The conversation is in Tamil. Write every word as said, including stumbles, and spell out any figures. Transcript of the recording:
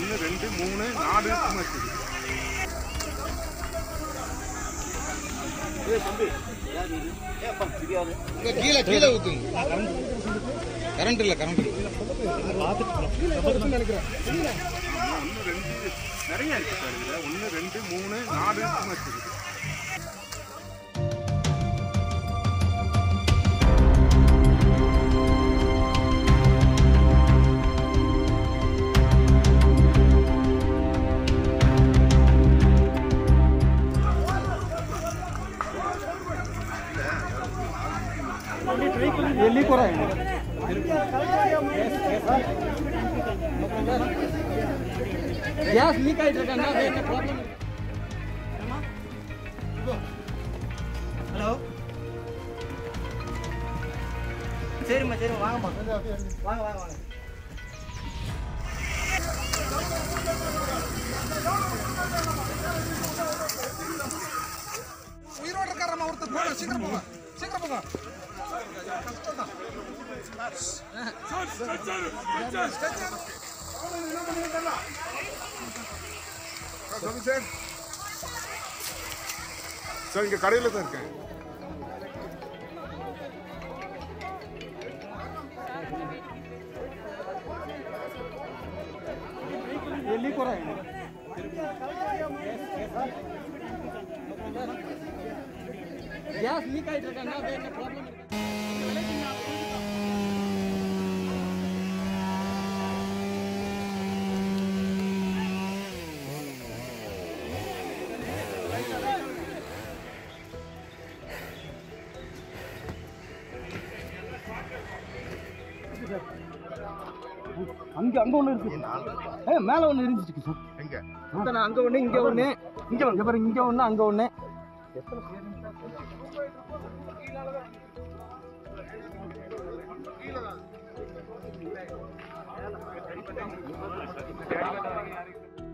ஒன்று ரெண்டு மூணு நாலு கீழே கீழே ஊத்துங்க. கரண்ட் இல்லை கரண்ட் நினைக்கிறேன். ஒன்று ரெண்டு நிறைய இருக்கு சார். இதில் ஒன்று ரெண்டு மூணு நாலு இருக்குது. ये लीक हो रहा है। गैस लीक आइट ना प्रॉब्लम। हेलो சரிம்மா சரிம்மா வாங்கம்மா வாங்க வாங்க வாங்க. உயிரோட இருக்காரம்மா ஒருத்தர் போங்க சீக்கிரம் போங்க சீக்கிரம் போங்க. சார் இங்க கடையில் தான் இருக்கேன். ये लीक हो रहा है। गैस लीक आइट ना प्रॉब्लम। அங்க அங்க ஒண்ணு இருக்கு. ஏ மேல ஒண்ணு இருந்துச்சு சார். எங்க? அங்க அங்க ஒண்ணு இங்க ஒண்ணு இங்க வந்து பாருங்க இங்க ஒண்ணு அங்க ஒண்ணு. கீழ